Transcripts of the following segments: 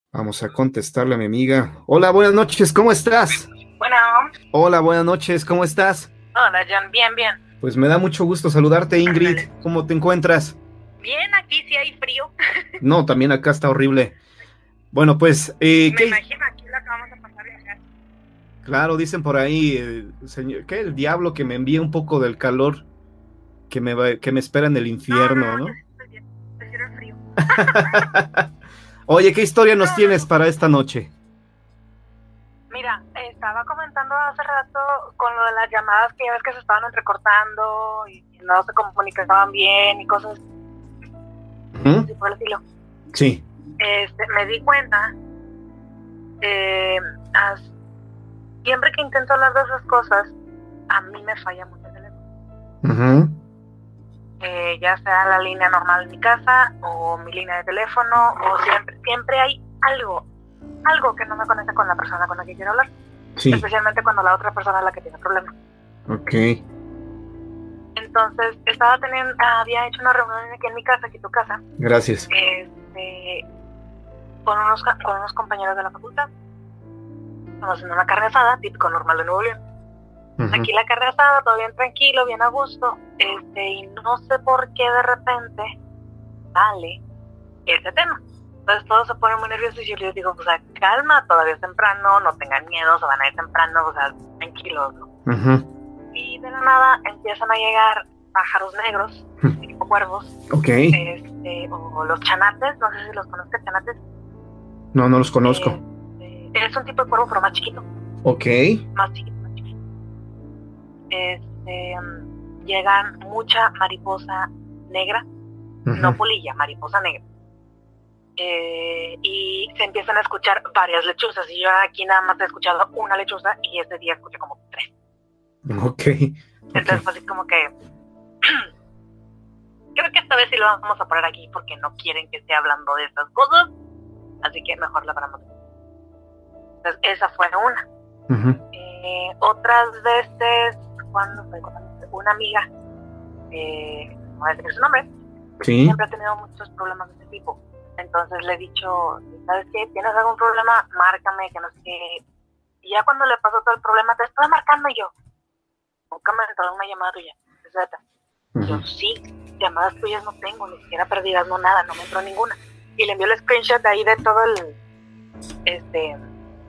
Vamos a contestarle a mi amiga. Hola, buenas noches, ¿cómo estás? Bueno, Hola, buenas noches, ¿cómo estás? hola John, bien, bien. Pues me da mucho gusto saludarte, Ingrid. Ándale. ¿Cómo te encuentras? Bien, aquí sí hay frío. No, también acá está horrible. Bueno, pues, Me imagino aquí la que vamos a pasar acá. claro, dicen por ahí, señor, que el diablo que me envíe un poco del calor que me espera en el No, no, infierno, no, yo ¿no? sí estoy bien. Prefiero el frío. Oye, ¿qué historia nos No, no, tienes no. para esta noche? Mira, estaba comentando hace rato con lo de las llamadas que ya ves que se estaban entrecortando y no se comunicaban bien y cosas ¿Mm? así por el estilo. Sí. Me di cuenta, eh, as- siempre que intento hablar de esas cosas, a mí me falla mucho el teléfono. Ujú. Ya sea la línea normal en mi casa o mi línea de teléfono, o siempre hay algo que no me conecta con la persona con la que quiero hablar, Sí, especialmente cuando la otra persona es la que tiene problemas. ok. Entonces, había hecho una reunión aquí en mi casa, aquí en tu casa, Gracias. este, con unos compañeros de la facultad. Estamos haciendo una carne asada, típico normal de Nuevo León. Ujú. Aquí la carne asada, todo bien tranquilo, bien a gusto, y no sé por qué de repente sale ese tema. Entonces todos se ponen muy nerviosos y yo les digo, o sea, calma, todavía es temprano, no tengan miedo, se van a ir temprano, o sea, tranquilos, ¿no? Ujú. Y de la nada empiezan a llegar pájaros negros, tipo cuervos, Ok. o los chanates, no sé si los conozcas, chanates. No, no los conozco. Es un tipo de cuervo, pero más chiquito, Ok. más chiquito, más chiquito. Llegan mucha mariposa negra, Ujú. no polilla, mariposa negra. Y se empiezan a escuchar varias lechuzas, y yo aquí nada más he escuchado una lechuza y ese día escuché como tres. Ok. Ok. Entonces fue así como que creo que esta vez sí lo vamos a poner aquí porque no quieren que esté hablando de esas cosas, así que mejor la paramos. Entonces esa fue una. Ujú. Otras veces, cuando fue con una amiga, no voy a decir su nombre, Sí. siempre ha tenido muchos problemas de este tipo. Entonces le he dicho, ¿sabes qué? ¿Tienes algún problema? Márcame, que no sé qué. Y ya cuando le pasó todo el problema, te estoy marcando, y yo, nunca me entró una llamada tuya. Yo, Ujú. sí, llamadas tuyas no tengo, ni siquiera perdidas, no nada, no me entró ninguna. Y le envió el screenshot de ahí de todo este,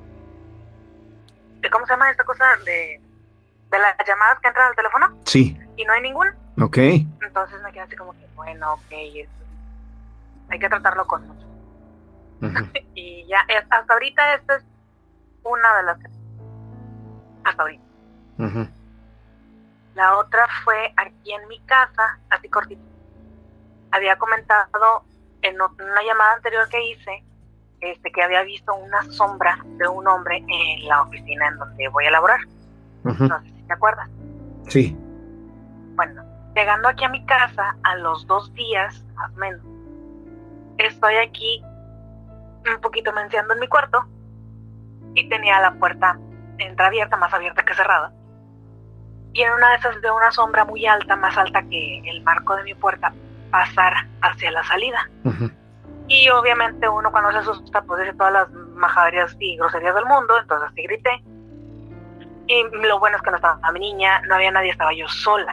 ¿cómo se llama esta cosa? De las llamadas que entran al teléfono Sí. y no hay ninguna. Ok. Entonces me quedé así como que, bueno, ok, hay que tratarlo con mucho. Ujú. Y ya, hasta ahorita esta es una de las que, hasta ahorita. Ujú. La otra fue aquí en mi casa, así cortito. Había comentado en una llamada anterior que hice, que había visto una sombra de un hombre en la oficina en donde voy a laborar. Ujú. No sé si te acuerdas. Sí. Bueno, llegando aquí a mi casa, a los 2 días, más o menos, estoy aquí un poquito menseando en mi cuarto y tenía la puerta entreabierta, más abierta que cerrada. Y en una de esas veo una sombra muy alta, más alta que el marco de mi puerta, pasar hacia la salida. Ujú. Y obviamente uno cuando se asusta pues dice todas las majaderías y groserías del mundo, entonces sí grité. Y lo bueno es que no estaba mi niña, no había nadie, estaba yo sola.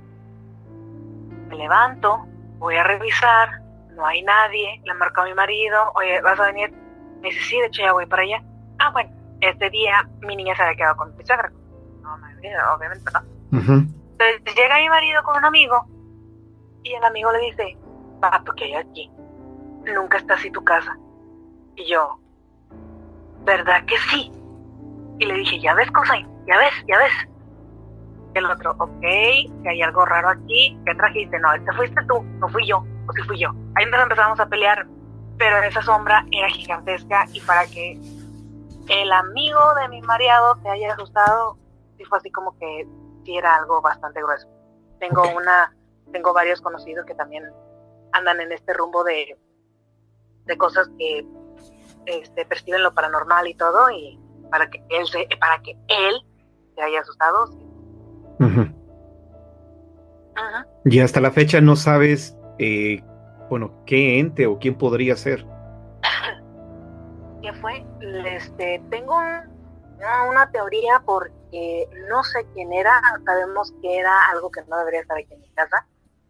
Me levanto, voy a revisar, no hay nadie, le marco a mi marido, oye, ¿vas a venir? Me dice, sí, de hecho ya voy para allá. Ah, bueno, este día mi niña se había quedado con mi suegra. No, obviamente no. Ujú. Entonces llega mi marido con un amigo y el amigo le dice, pato, ¿qué hay aquí? Nunca está así tu casa. Y yo, ¿verdad que sí? Y le dije, ya ves, Cosay, ya ves, ya ves. Y el otro, ok, que hay algo raro aquí, ¿qué trajiste? No, este fuiste tú, no fui yo, o sí fui yo. Ahí nos empezamos a pelear, pero esa sombra era gigantesca, y para que el amigo de mi mareado se haya asustado, sí fue así como que sí era algo bastante grueso. Ok. Tengo varios conocidos que también andan en este rumbo de cosas que perciben lo paranormal y todo, y para que él se haya asustado. Sí. Ujú. Uh-huh. Y hasta la fecha no sabes, bueno, qué ente o quién podría ser. qué fue. Tengo una teoría porque no sé quién era, sabemos que era algo que no debería estar aquí en mi casa,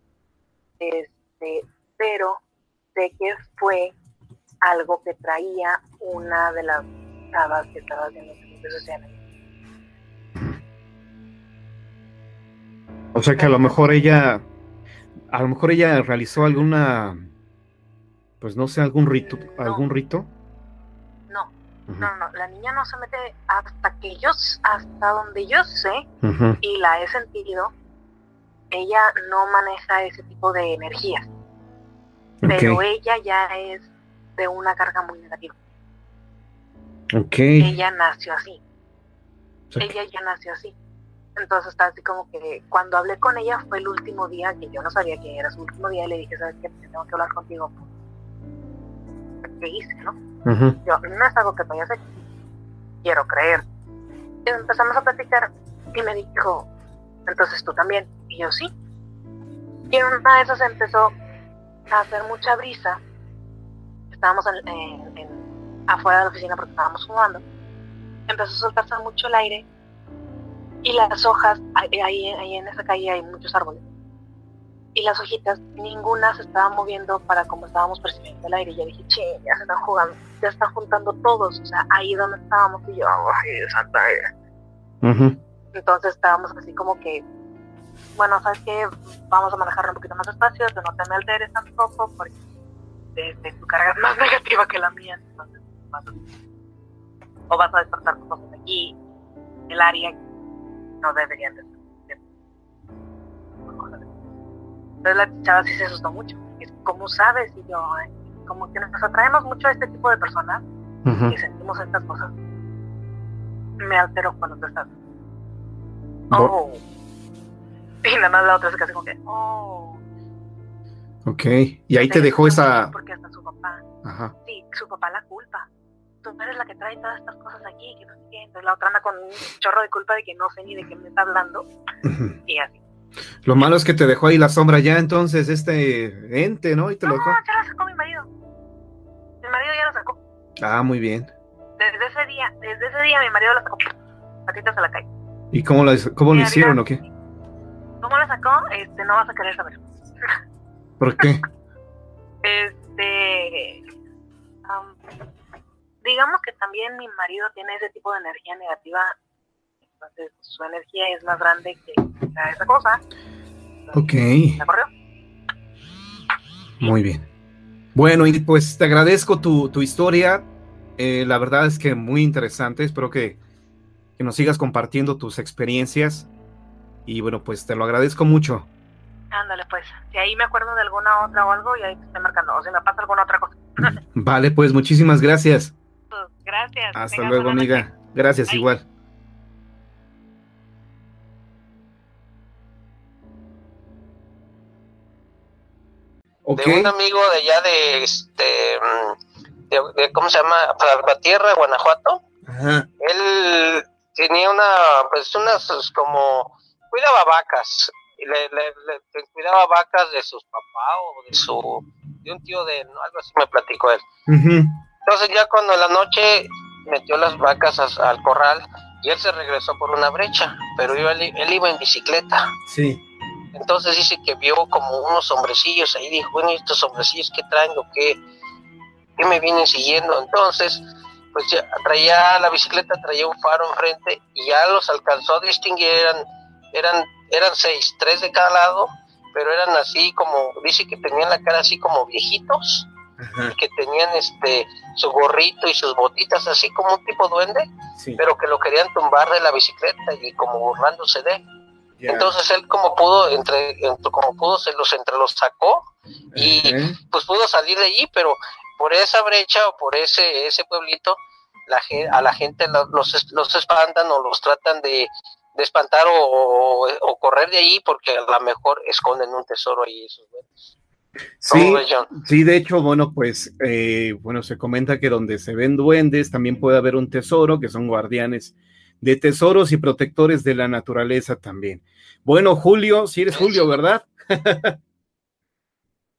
pero sé que fue algo que traía una de las chavas que estaba haciendo servicio social. O sea que a lo mejor ella realizó alguna, pues no sé, algún rito, No. algún rito. No, Ujú. no, la niña no se mete hasta donde yo sé Ujú. y la he sentido, ella no maneja ese tipo de energías, pero Ok, ella ya es de una carga muy negativa. ok. Ella nació así, O sea que- ella ya nació así. Entonces está así como que cuando hablé con ella fue el último día que yo no sabía que era su último día y le dije, ¿sabes qué? Tengo que hablar contigo. ¿Qué hice, no? Ujú. Yo, no es algo que vaya a hacer, quiero creer. Y empezamos a platicar y me dijo, entonces tú también. Y yo, sí. Y en una de esas empezó a hacer mucha brisa. Estábamos afuera de la oficina porque estábamos fumando. Empezó a soltarse mucho el aire y las hojas, ahí en esa calle hay muchos árboles. Y las hojitas, ninguna se estaba moviendo para como estábamos percibiendo el aire. Y yo dije, che, ya se están jugando, ya están juntando todos. O sea, ahí donde estábamos. Y yo, ay, santa. Ujú. Entonces estábamos así como que, bueno, ¿sabes qué? Vamos a manejar un poquito más despacio, que no te me alteres tampoco, porque tu carga es más negativa que la mía, entonces o vas a despertar cosas de aquí, el área, no deberían de ser. Entonces la chava sí se asustó mucho. ¿Cómo sabes? Y yo, como que nos atraemos mucho a este tipo de personas Ujú. que sentimos estas cosas. Me altero cuando tú estás. Bo- Oh. Y nada más la otra se queda como que, oh. Ok, y ahí te dejó esa... Porque hasta su papá, Ajá. sí, su papá la culpa. Tú eres la que trae todas estas cosas aquí, que no sé qué. Entonces la otra anda con un chorro de culpa de que no sé ni de qué me está hablando. Ujú. Y así. Lo malo es que te dejó ahí la sombra ya, entonces, este ente, ¿no? Y te lo dejó. No, ya la sacó mi marido. Mi marido ya la sacó. Ah, muy bien. Desde ese día mi marido la sacó. Patitas a la calle. ¿Y cómo lo hicieron o qué? ¿Cómo la sacó? No vas a querer saber. ¿Por qué? Digamos que también mi marido tiene ese tipo de energía negativa, entonces su energía es más grande que esa cosa. Ok. ¿La corrió? Muy bien. Bueno, y pues te agradezco tu historia. La verdad es que muy interesante. Espero que nos sigas compartiendo tus experiencias. Y bueno, pues te lo agradezco mucho. Ándale, pues. Si ahí me acuerdo de alguna otra o algo, y ahí te estoy marcando. O si me pasa alguna otra cosa. Vale, pues muchísimas gracias. Pues, gracias. Hasta luego, amiga. Noche. Gracias, Bye. igual. De un amigo de allá de ¿cómo se llama? Salvatierra, Guanajuato. Ajá. Él tenía unas como, cuidaba vacas, y le cuidaba vacas de sus papás o de un tío de él, ¿no? Algo así me platicó él. Uh-huh. Entonces ya cuando en la noche metió las vacas al corral y él se regresó por una brecha, pero él iba en bicicleta. Sí. Entonces dice que vio como unos hombrecillos ahí, dijo, bueno, ¿estos hombrecillos qué traen o qué me vienen siguiendo? Entonces, pues ya la bicicleta traía un faro enfrente y ya los alcanzó a distinguir, eran 6, 3 de cada lado, pero eran así como, dice que tenían la cara así como viejitos. Ajá. Y que tenían su gorrito y sus botitas así como un tipo duende, sí. Pero que lo querían tumbar de la bicicleta y como burlándose de él. Yeah. Entonces él como pudo se los sacó y pues pudo salir de allí, pero por esa brecha o por ese pueblito a la gente los espantan o los tratan de espantar o correr de allí porque a lo mejor esconden un tesoro ahí esos duendes. Sí, sí, de hecho, bueno, pues, se comenta que donde se ven duendes también puede haber un tesoro, que son guardianes de tesoros y protectores de la naturaleza también. Bueno, Julio, si eres Julio, ¿verdad?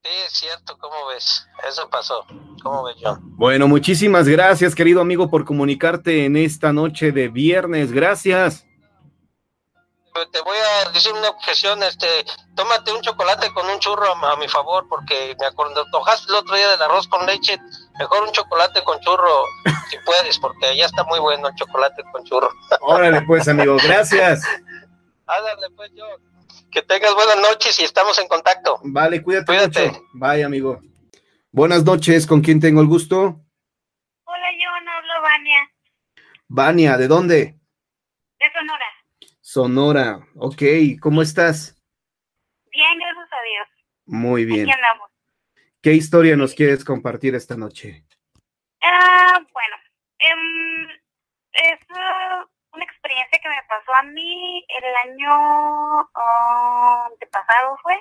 Sí, es cierto, ¿cómo ves? Eso pasó. ¿Cómo ves, John? Bueno, muchísimas gracias, querido amigo, por comunicarte en esta noche de viernes. Gracias. Te voy a decir una objeción, tómate un chocolate con un churro a mi favor, porque me antojaste el otro día del arroz con leche, mejor un chocolate con churro, si puedes, porque ya está muy bueno el chocolate con churro. Órale pues, amigo, gracias. Ándale pues, John. Que tengas buenas noches y estamos en contacto. Vale, cuídate mucho. Bye, amigo. Buenas noches, ¿con quién tengo el gusto? Hola, John, hablo Vania. Vania, ¿de dónde? De Sonora. Sonora, ok, ¿cómo estás? Bien, gracias a Dios. Muy bien. Aquí andamos. ¿Qué historia nos quieres compartir esta noche? Bueno, es una experiencia que me pasó a mí el año antepasado fue.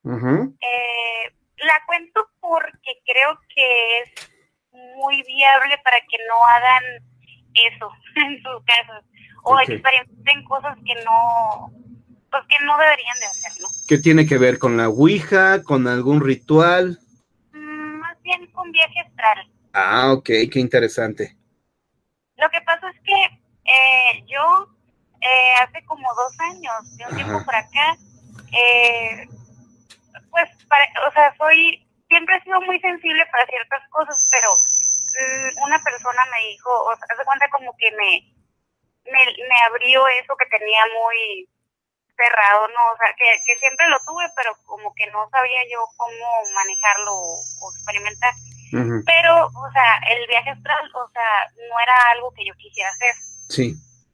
La cuento porque creo que es muy viable para que no hagan eso en sus casas o experimenten cosas que no, pues que no deberían de hacer, ¿no? ¿Qué tiene que ver con la Ouija, con algún ritual? Más bien con viaje astral. Ah, ok, qué interesante. Lo que pasa es que yo hace como 2 años, de un tiempo por acá, pues, o sea, siempre he sido muy sensible para ciertas cosas, pero una persona me dijo, o sea, haz de cuenta como que me abrió eso que tenía muy cerrado, ¿no? O sea, que siempre lo tuve, pero como que no sabía yo cómo manejarlo o experimentar. Pero, o sea, el viaje astral, o sea, no era algo que yo quisiera hacer. Sí.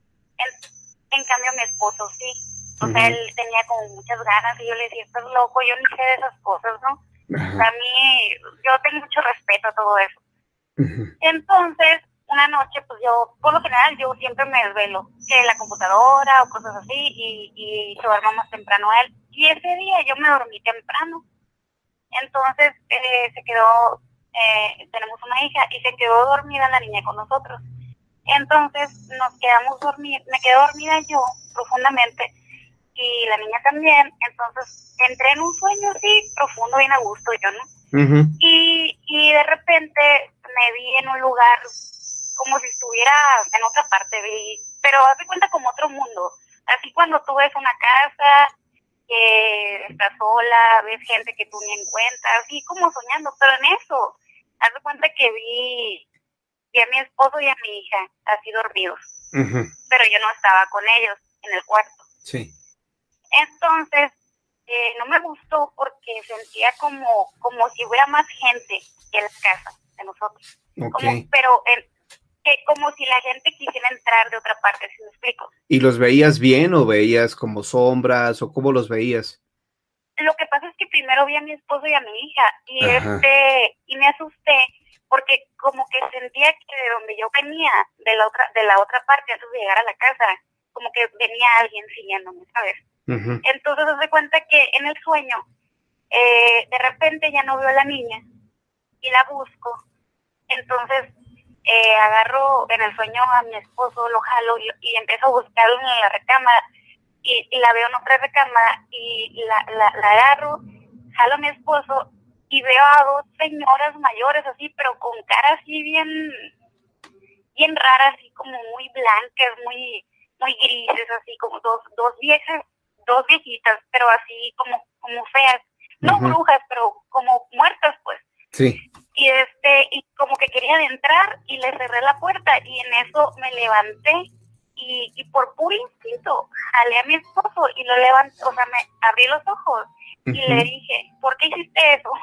En cambio, mi esposo sí. O sea, él tenía como muchas ganas y yo le decía, estás loco, yo ni sé de esas cosas, ¿no? O sea, a mí, yo tengo mucho respeto a todo eso. Entonces, una noche, pues yo, por lo general, yo siempre me desvelo, que la computadora o cosas así, y se duerma más temprano él. Y ese día yo me dormí temprano. Entonces, se quedó, tenemos una hija, y se quedó dormida la niña con nosotros. Entonces, nos quedamos dormidos, me quedé dormida yo profundamente, y la niña también. Entonces, entré en un sueño así, profundo, bien a gusto yo, ¿no? Y de repente me vi en un lugar como si estuviera en otra parte, pero haz de cuenta como otro mundo. Así cuando tú ves una casa que está sola, ves gente que tú ni en cuenta, así como soñando, pero en eso, haz de cuenta que vi a mi esposo y a mi hija así dormidos, pero yo no estaba con ellos en el cuarto. Sí. Entonces, no me gustó porque sentía como si hubiera más gente en la casa de nosotros. Pero como si la gente quisiera entrar de otra parte, ¿sí me explico? ¿Y los veías bien o veías como sombras o cómo los veías? Lo que pasa es que primero vi a mi esposo y a mi hija y y me asusté porque como que sentía que de donde yo venía, de la otra parte antes de llegar a la casa, como que venía alguien siguiéndome, ¿sabes? Entonces se cuenta que en el sueño de repente ya no veo a la niña y la busco. Entonces agarro en el sueño a mi esposo, lo jalo y empiezo a buscarlo en la recámara y la veo en otra recámara y la agarro, jalo a mi esposo y veo a 2 señoras mayores así, pero con cara así bien raras, así como muy blancas, muy grises, así como dos viejitas, pero así como feas, no brujas, pero como muertas, pues. Sí. Y como que querían entrar y le cerré la puerta y en eso me levanté y por puro instinto jalé a mi esposo y lo levanté, o sea, me abrí los ojos y le dije, ¿por qué hiciste eso?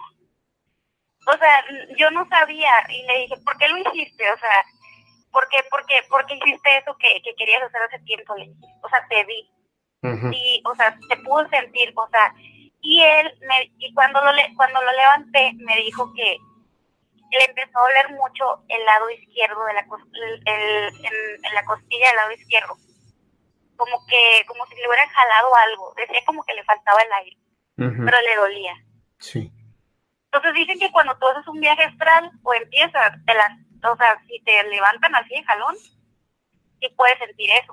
O sea, yo no sabía y le dije, ¿por qué lo hiciste? O sea, ¿por qué hiciste eso que querías hacer hace tiempo? Le dije, o sea, te vi. Y, o sea, te pudo sentir, o sea, y cuando lo levanté me dijo que le empezó a doler mucho el lado izquierdo de en la costilla del lado izquierdo, como si le hubieran jalado algo, decía como que le faltaba el aire, pero le dolía. Sí. Entonces dicen que cuando tú haces un viaje astral o empiezas, o sea, si te levantan así de jalón, sí puedes sentir eso.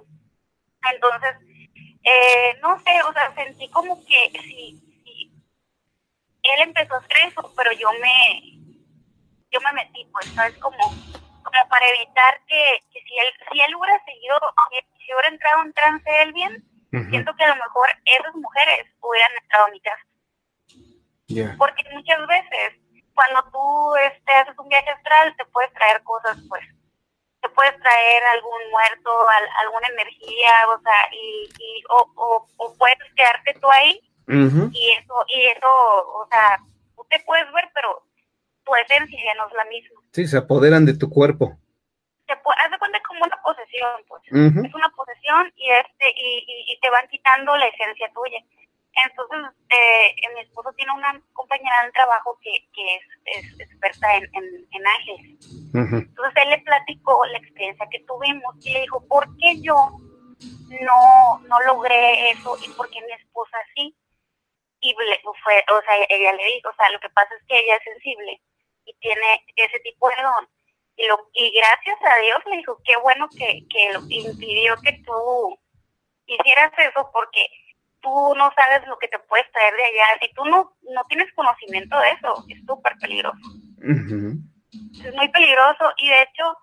Entonces, no sé, o sea, sentí como que si él empezó a hacer eso, pero yo me metí, pues, ¿sabes? Como para evitar que si él hubiera seguido, si hubiera entrado en trance él bien, siento que a lo mejor esas mujeres hubieran entrado a mi casa. Porque muchas veces, cuando tú haces un viaje astral, te puedes traer cosas, pues, te puedes traer algún muerto, alguna energía, o sea, o puedes quedarte tú ahí, y eso, o sea, tú te puedes ver, pero tu esencia ya no es la misma. Sí, se apoderan de tu cuerpo. Haz de cuenta como una posesión, pues. Es una posesión y te van quitando la esencia tuya. Entonces, mi esposo tiene una compañera del trabajo que es experta en ángeles. Entonces, él le platicó la experiencia que tuvimos y le dijo, ¿por qué yo no logré eso y por qué mi esposa sí? Y o sea, ella le dijo, o sea, lo que pasa es que ella es sensible y tiene ese tipo de don. Y gracias a Dios le dijo, qué bueno que lo impidió que tú hicieras eso, porque tú no sabes lo que te puedes traer de allá. Si tú no tienes conocimiento de eso, es súper peligroso. Es muy peligroso y de hecho,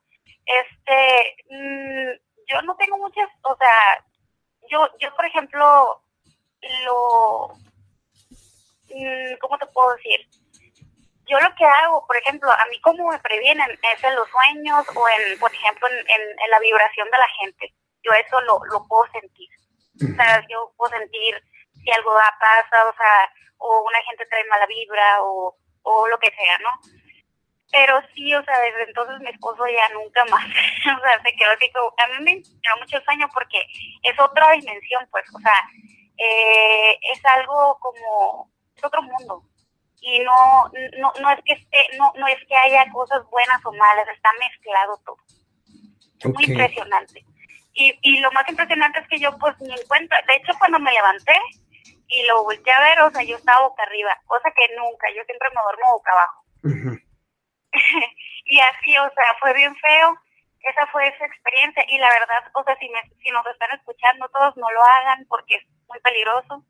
yo no tengo muchas, o sea, yo por ejemplo, ¿cómo te puedo decir? Yo lo que hago, por ejemplo, a mí como me previenen es en los sueños o por ejemplo, en la vibración de la gente. Yo eso lo puedo sentir. O sea, yo puedo sentir si algo pasa, o sea, o una gente trae mala vibra o lo que sea, ¿no? Pero sí, o sea, desde entonces mi esposo ya nunca más, o sea, se quedó así como, a mí me dio mucho sueño porque es otra dimensión, pues, o sea, es algo como, es otro mundo. Y no es que haya cosas buenas o malas, está mezclado todo. Es muy impresionante. Y lo más impresionante es que yo pues ni en cuenta, de hecho cuando me levanté y lo volteé a ver, o sea, yo estaba boca arriba, cosa que nunca, yo siempre me duermo boca abajo. Y así, o sea, fue bien feo. Esa fue esa experiencia y la verdad, o sea, si nos están escuchando todos, no lo hagan porque es muy peligroso.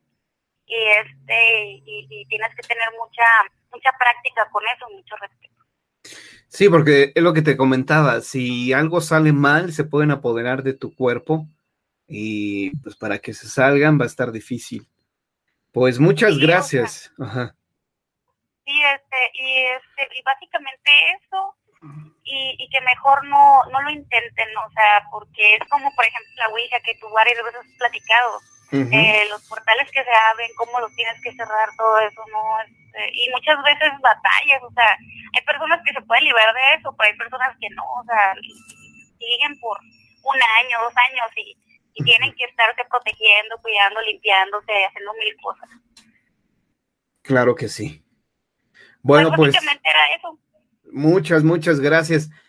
Y tienes que tener mucha práctica con eso, mucho respeto. Sí, porque es lo que te comentaba, si algo sale mal, se pueden apoderar de tu cuerpo y pues para que se salgan va a estar difícil. Pues muchas gracias. O sea, sí, y básicamente eso, y que mejor no lo intenten, o sea, porque es como, por ejemplo, la Ouija que tú varias veces has platicado. Los portales que se abren, cómo los tienes que cerrar, todo eso, ¿no? Y muchas veces batallas, o sea, hay personas que se pueden liberar de eso, pero hay personas que no, o sea, siguen por 1 año, 2 años y tienen que estarse protegiendo, cuidando, limpiándose, haciendo 1000 cosas. Claro que sí. Bueno, pues básicamente era eso. Muchas gracias.